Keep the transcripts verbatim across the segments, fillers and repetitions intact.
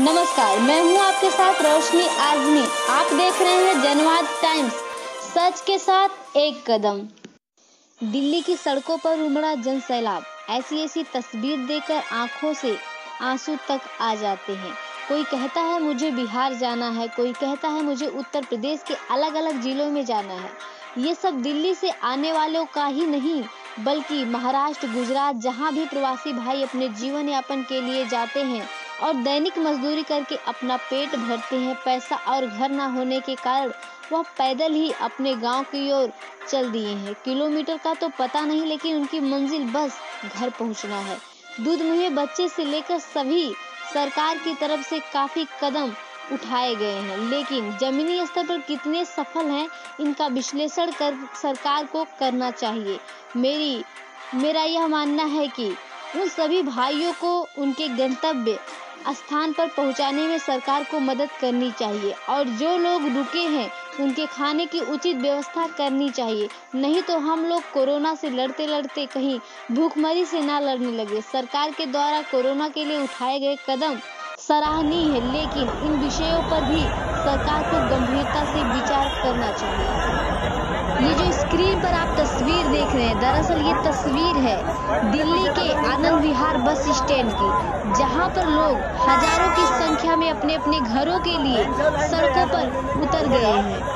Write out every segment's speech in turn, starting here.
नमस्कार, मैं हूं आपके साथ रोशनी आजमी। आप देख रहे हैं जनवाद टाइम्स, सच के साथ एक कदम। दिल्ली की सड़कों पर उमड़ा जन सैलाब। ऐसी ऐसी तस्वीर देखकर आंखों से आंसू तक आ जाते हैं। कोई कहता है मुझे बिहार जाना है, कोई कहता है मुझे उत्तर प्रदेश के अलग अलग जिलों में जाना है। ये सब दिल्ली से आने वालों का ही नहीं, बल्कि महाराष्ट्र, गुजरात, जहां भी प्रवासी भाई अपने जीवन यापन के लिए जाते हैं और दैनिक मजदूरी करके अपना पेट भरते हैं। पैसा और घर ना होने के कारण वह पैदल ही अपने गांव की ओर चल दिए हैं। किलोमीटर का तो पता नहीं, लेकिन उनकी मंजिल बस घर पहुंचना है। दूध मुहे बच्चे से लेकर सभी सरकार की तरफ से काफी कदम उठाए गए हैं, लेकिन जमीनी स्तर पर कितने सफल हैं, इनका विश्लेषण कर सरकार को करना चाहिए। मेरी मेरा यह मानना है कि उन सभी भाइयों को उनके गंतव्य स्थान पर पहुंचाने में सरकार को मदद करनी चाहिए, और जो लोग रुके हैं उनके खाने की उचित व्यवस्था करनी चाहिए। नहीं तो हम लोग कोरोना से लड़ते लड़ते कहीं भूखमरी से ना लड़ने लगे। सरकार के द्वारा कोरोना के लिए उठाए गए कदम सराहनीय है, लेकिन इन विषयों पर भी सरकार को गंभीरता से विचार करना चाहिए। ये जो स्क्रीन पर आप तस्वीर देख रहे हैं, दरअसल ये तस्वीर है दिल्ली के आनंद विहार बस स्टैंड की, जहां पर लोग हजारों की संख्या में अपने अपने घरों के लिए सड़कों पर उतर गए हैं।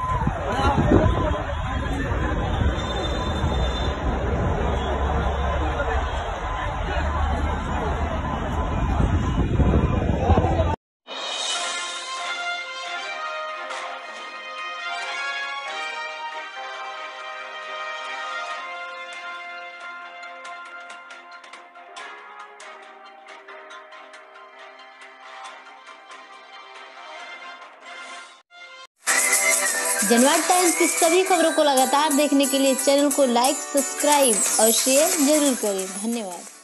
जनवाद टाइम्स की सभी खबरों को लगातार देखने के लिए चैनल को लाइक, सब्सक्राइब और शेयर जरूर करें। धन्यवाद।